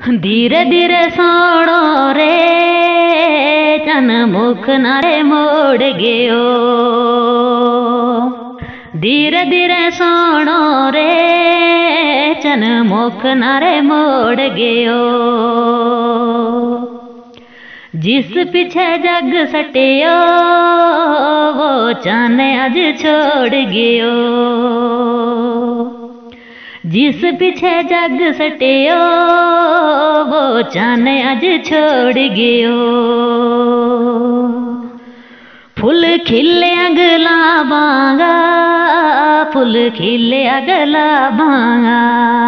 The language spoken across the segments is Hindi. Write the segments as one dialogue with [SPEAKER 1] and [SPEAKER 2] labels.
[SPEAKER 1] धीरे धीरे सोणो रे चन मुख नारे मोड़ गयो। धीरे धीरे सोणो रे चन मुख नारे मोड़ गयो। जिस पीछे जग सटियो वो चन अज छोड़ गयो। जिस पीछे जग सटियो वो चन अज छोड़ गयो। फूल खिले अगला बांगा फूल खिले अगला बांगा।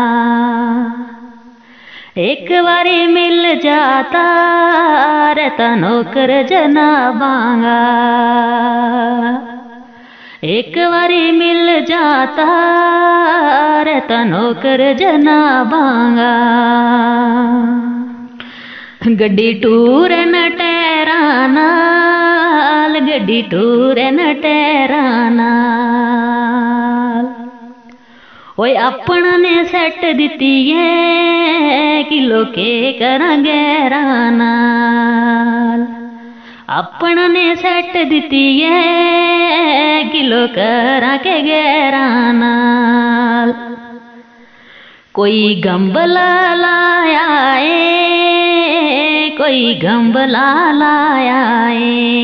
[SPEAKER 1] एक बारी मिल जाता रे तनोकर जना बांगा। एक बारी मिल जाता रे तनोकर जना बांगा। गड्डी टूर न टैरा नाल गड्डी टूर न टैरा नाल। ओए अपना ने सैट दिती है किलो के करा गैरा नाल। अपना ने सैट दिती है किलो करा के गैरा नाल। कोई गंबला लाया है कोई गंबला लाया है।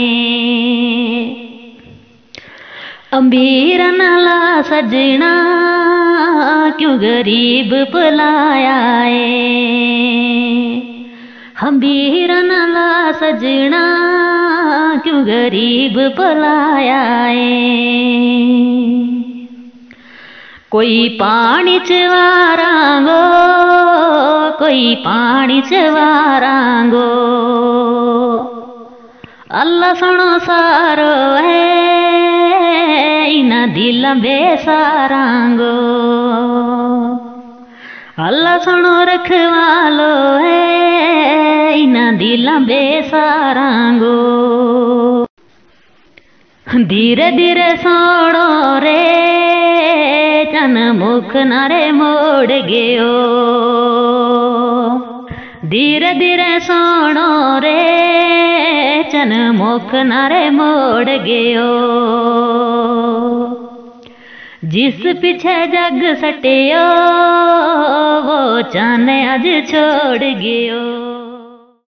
[SPEAKER 1] अमीर नाला सजना क्यों गरीब बुलाया है। अमीर नाला सजना क्यों गरीब बुलाया है। कोई पानी चवारांगो कोई पानी चवारांगो। अल्लाह सुनो सारो है इना दिल बेसारांगो। अल्लाह सुनो रखवालो है इना दिल बेसारांगो। धीरे धीरे सोणो रे चन मुख नारे मोड़ गयो। धीरे धीरे सोणो रे चन मुख नारे मोड़ गयो। जिस पीछे जग सटियो वो चन अज छोड़ गयो।